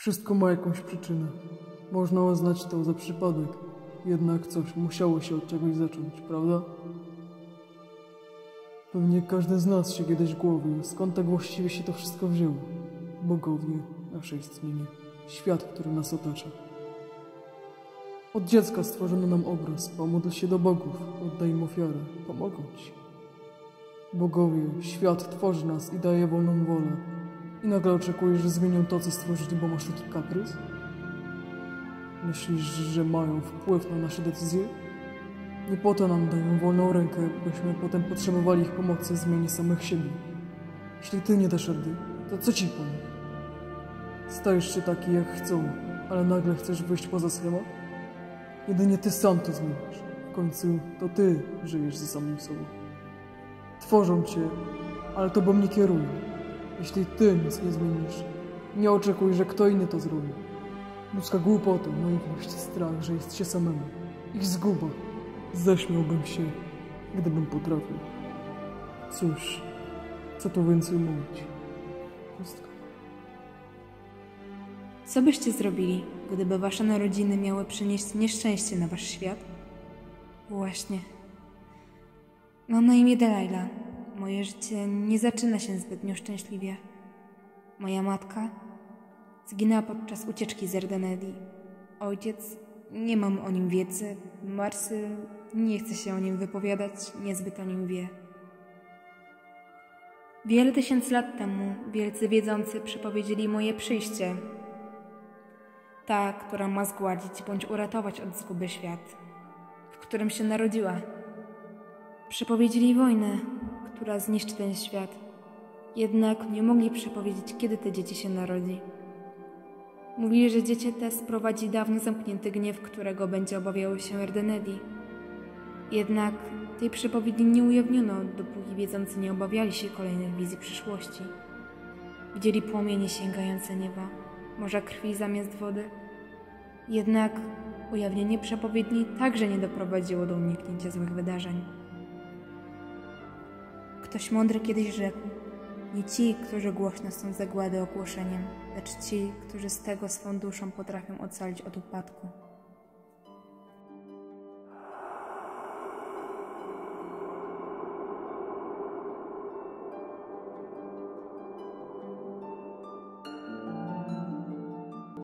Wszystko ma jakąś przyczynę. Można uznać to za przypadek. Jednak coś musiało się od czegoś zacząć, prawda? Pewnie każdy z nas się kiedyś głowił, skąd tak właściwie się to wszystko wzięło. Bogowie, nasze istnienie, świat, który nas otacza. Od dziecka stworzono nam obraz, pomódl się do bogów, oddaj im ofiarę, pomogą ci. Bogowie, świat tworzy nas i daje wolną wolę. I nagle oczekujesz, że zmienią to, co stworzyli, bo masz taki kaprys? Myślisz, że mają wpływ na nasze decyzje? Nie po to nam dają wolną rękę, byśmy potem potrzebowali ich pomocy w zmianie samych siebie. Jeśli ty nie dasz rady, to co ci pomóc? Stajesz się taki, jak chcą, ale nagle chcesz wyjść poza schemat? Jedynie ty sam to zmienisz. W końcu to ty żyjesz ze samym sobą. Tworzą cię, ale tobą nie kierują. Jeśli ty nic nie zmienisz, nie oczekuj, że kto inny to zrobi. Ludzka głupota, naiwność, strach, że jest się samemu. Ich zguba. Zaśmiałbym się, gdybym potrafił. Cóż, co tu więcej mówić? Pustka. Co byście zrobili, gdyby wasze narodziny miały przynieść nieszczęście na wasz świat? Właśnie. Mam na imię Delilah. Moje życie nie zaczyna się zbytnio szczęśliwie. Moja matka zginęła podczas ucieczki z Erdenedi. Ojciec, nie mam o nim wiedzy. Marcy nie chce się o nim wypowiadać, niezbyt o nim wie. Wiele tysięcy lat temu wielcy wiedzący przepowiedzieli moje przyjście. Ta, która ma zgładzić bądź uratować od zguby świat, w którym się narodziła. Przepowiedzieli wojnę, która zniszczy ten świat. Jednak nie mogli przepowiedzieć, kiedy te dzieci się narodzi. Mówili, że dziecię te sprowadzi dawno zamknięty gniew, którego będzie obawiały się Erdenedi. Jednak tej przepowiedni nie ujawniono, dopóki wiedzący nie obawiali się kolejnych wizji przyszłości. Widzieli płomienie sięgające nieba, morza krwi zamiast wody. Jednak ujawnienie przepowiedni także nie doprowadziło do uniknięcia złych wydarzeń. Ktoś mądry kiedyś rzekł: nie ci, którzy głośno są zagłady ogłoszeniem, lecz ci, którzy z tego swą duszą potrafią ocalić od upadku.